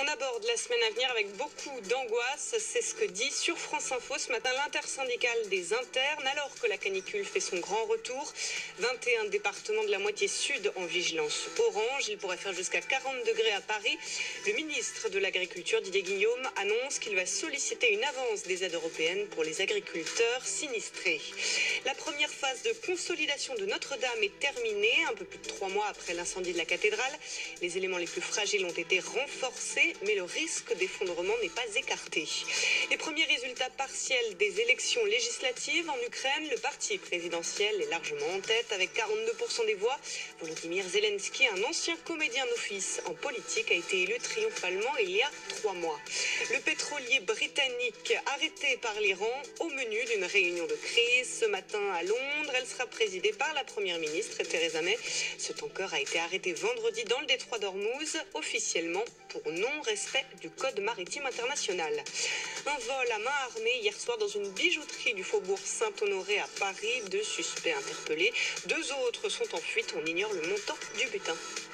On aborde la semaine à venir avec beaucoup d'angoisse. C'est ce que dit sur France Info ce matin l'intersyndicale des internes, alors que la canicule fait son grand retour. 21 départements de la moitié sud en vigilance orange. Il pourrait faire jusqu'à 40 degrés à Paris. Le ministre de l'Agriculture, Didier Guillaume, annonce qu'il va solliciter une avance des aides européennes pour les agriculteurs sinistrés. La première phase de consolidation de Notre-Dame est terminée, un peu plus de 3 mois après l'incendie de la cathédrale. Les éléments les plus fragiles ont été renforcés, mais le risque d'effondrement n'est pas écarté. Les premiers résultats partiels des élections législatives en Ukraine, le parti présidentiel est largement en tête avec 42% des voix. Volodymyr Zelensky, un ancien comédien d'office en politique, a été élu triomphalement il y a 3 mois. Le pétrolier britannique arrêté par l'Iran au menu d'une réunion de crise ce matin à Londres. Elle sera présidée par la première ministre Theresa May. Ce tanker a été arrêté vendredi dans le détroit d'Ormuz, officiellement pour non-respect du code maritime international. Un vol à main armée hier soir dans une bijouterie du faubourg Saint-Honoré à Paris. 2 suspects interpellés. 2 autres sont en fuite. On ignore le montant du butin.